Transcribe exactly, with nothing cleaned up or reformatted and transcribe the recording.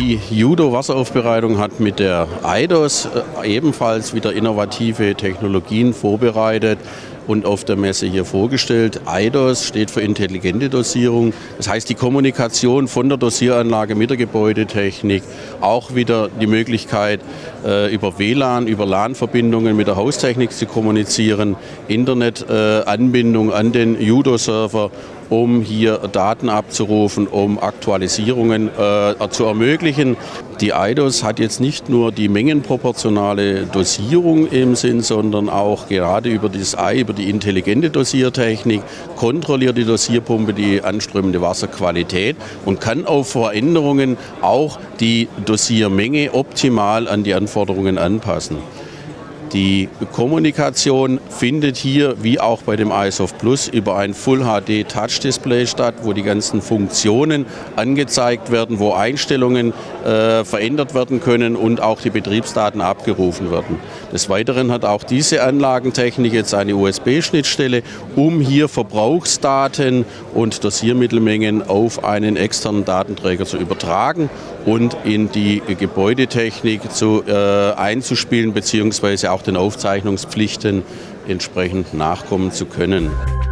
Die Judo-Wasseraufbereitung hat mit der eidos ebenfalls wieder innovative Technologien vorbereitet und auf der Messe hier vorgestellt. eidos steht für intelligente Dosierung. Das heißt, die Kommunikation von der Dosieranlage mit der Gebäudetechnik, auch wieder die Möglichkeit, über W L A N, über LAN-Verbindungen mit der Haustechnik zu kommunizieren, Internetanbindung an den Judo-Server, um hier Daten abzurufen, um Aktualisierungen äh, zu ermöglichen. Die eidos hat jetzt nicht nur die mengenproportionale Dosierung im Sinn, sondern auch gerade über das I, über die intelligente Dosiertechnik, kontrolliert die Dosierpumpe die anströmende Wasserqualität und kann auf Veränderungen auch die Dosiermenge optimal an die Anforderungen anpassen. Die Kommunikation findet hier, wie auch bei dem iSoft Plus, über ein Full H D Touch Display statt, wo die ganzen Funktionen angezeigt werden, wo Einstellungen äh, verändert werden können und auch die Betriebsdaten abgerufen werden. Des Weiteren hat auch diese Anlagentechnik jetzt eine U S B-Schnittstelle, um hier Verbrauchsdaten und Dosiermittelmengen auf einen externen Datenträger zu übertragen und in die Gebäudetechnik zu, äh, einzuspielen bzw. auch den Aufzeichnungspflichten entsprechend nachkommen zu können.